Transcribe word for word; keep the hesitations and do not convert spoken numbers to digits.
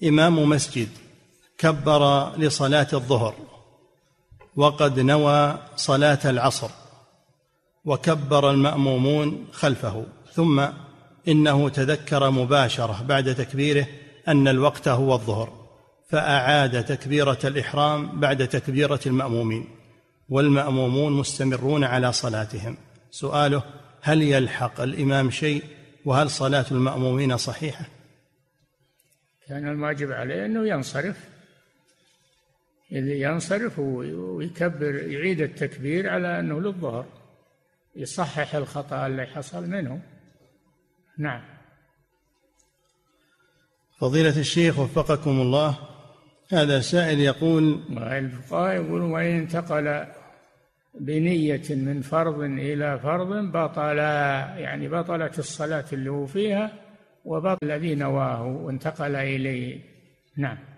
إمام مسجد كبر لصلاة الظهر وقد نوى صلاة العصر وكبر المأمومون خلفه، ثم إنه تذكر مباشرة بعد تكبيره أن الوقت هو الظهر فأعاد تكبيرة الإحرام بعد تكبيرة المأمومين والمأمومون مستمرون على صلاتهم. سؤاله: هل يلحق الإمام شيء؟ وهل صلاة المأمومين صحيحة؟ كان الواجب عليه أنه ينصرف، اللي ينصرف ويكبر يعيد التكبير على أنه للظهر، يصحح الخطأ اللي حصل منه. نعم. فضيلة الشيخ وفقكم الله، هذا سائل يقول: الفقهاء يقولون وإن انتقل بنية من فرض إلى فرض بطل، يعني بطلت الصلاة اللي هو فيها وبطل الذي نواه وانتقل إليه. نعم.